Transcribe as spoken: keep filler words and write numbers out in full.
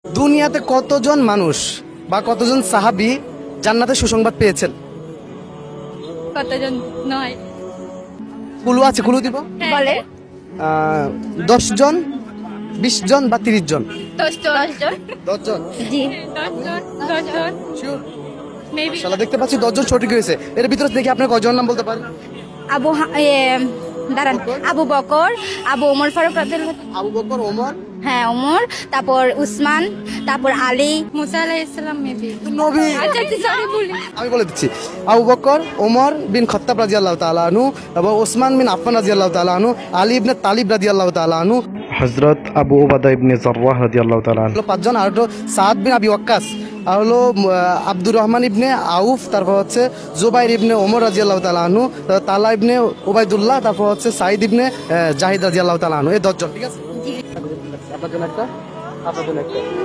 দুনিয়াতে কতজন মানুষ বা কতজন সাহাবী জান্নাতের সুসংবাদ পেয়েছেন? কতজন নয় কুলু আছে, কুলু দিব। বলে আহ, দশ জন, বিশ জন বা তিরিশ জন? দশ জন দশ জন। জি দশ জন দশ জন মেবি শালা দেখতে পাচ্ছি দশ জন সঠিক হয়েছে। এর ভিতরে দেখি আপনার কয়জন নাম বলতে পারেন? আবু হা- এ, দাঁড়ান আবু বকর, আবু ওমর ফারুক রাদিয়াল্লাহু, আবু বকর, ওমর, হ্যাঁ ওমর, তারপর উসমান, তারপর আলী। মুসা আলাইহিস সালাম মেবি নবী। আচ্ছা আচ্ছা সরি বলি আমি বলে দিচ্ছি, আবু বকর, ওমর বিন খত্তাব রাদিয়াল্লাহু তাআলা আনহু, এবং ওসমান বিন আফফান রাদিয়াল্লাহু তাআলা আনহু, আলী ইবনে তালিব রাদিয়াল্লাহু তাআলা আনহু, হযরত আবু উবাদা ইবনে জাররাহ রাদিয়াল্লাহু তাআলা আনহু। হলো পাঁচজন। আর হলো সাদ বিন আবি ওয়াক্কাস, আর হলো আহ, আব্দুর রহমান ইবনে আউফ, তারপর হচ্ছে জুবাইর ইবনে ওমর রাদিয়াল্লাহু তাআলা আনহু, তারপর তালা ইবনে উবাইদুল্লাহ, তারপর হচ্ছে সাইদ ইবনে আহ, জাহিদ রাদিয়াল্লাহু তাআলা আনহু। এই দশজন, ঠিক আছে? আপনার জন্য একটা, আপনার জন্য একটা।